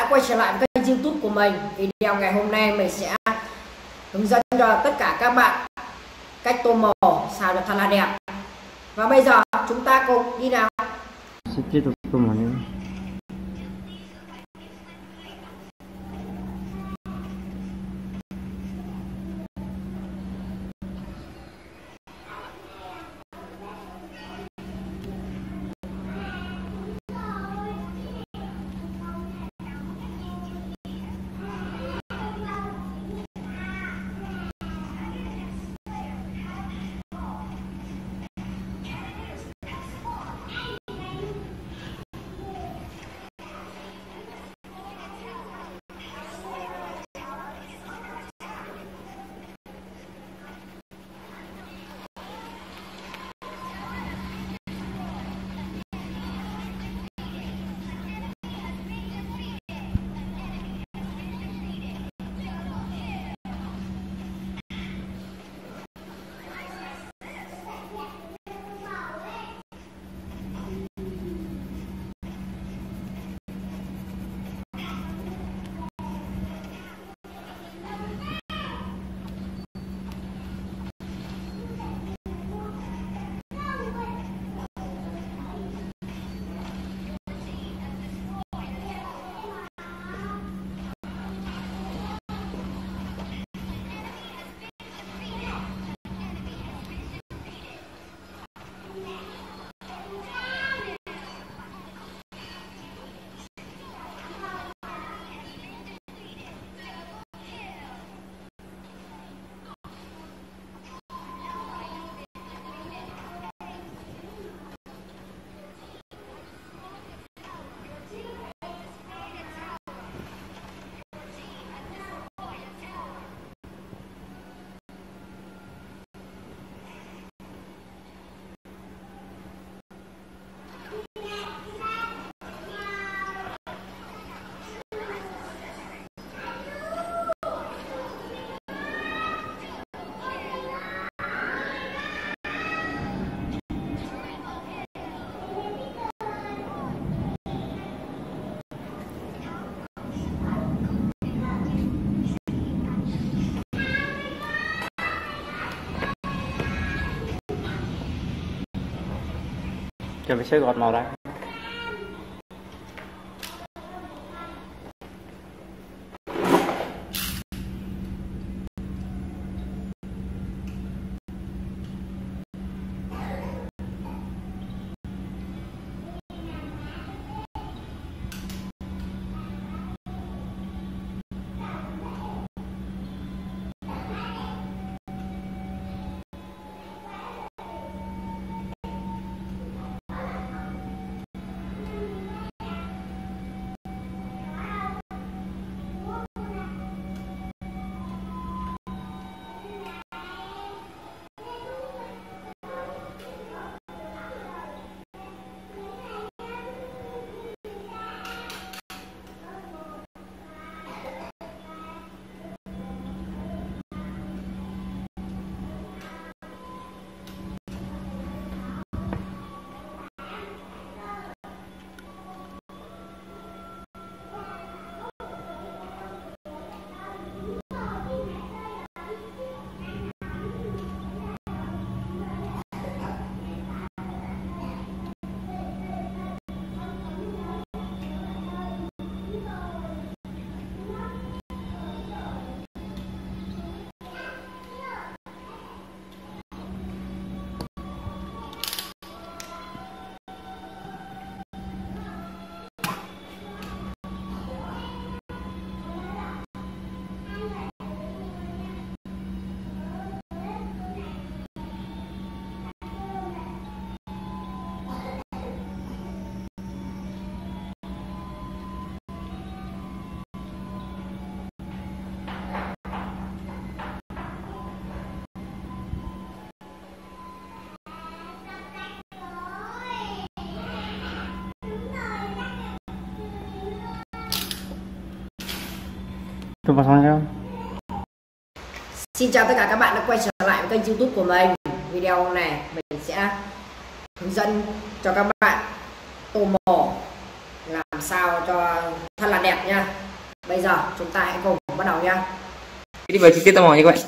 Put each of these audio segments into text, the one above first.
đã quay trở lại với kênh YouTube của mình. Video ngày hôm nay mình sẽ hướng dẫn cho tất cả các bạn cách tô màu sao cho thật là đẹp. Và bây giờ chúng ta cùng đi nào. Sẽ tiếp tục tô màu nữa. Cho mình sẽ gọt màu ra. Tôi vào xong chưa? Xin chào tất cả các bạn đã quay trở lại với kênh YouTube của mình. Video này mình sẽ hướng dẫn cho các bạn tô màu làm sao cho thật là đẹp nha. Bây giờ chúng ta hãy cùng bắt đầu nha. Đi vào chi tiết tò mò nha các bạn.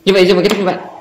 Như vậy rồi mà kết thúc như vậy.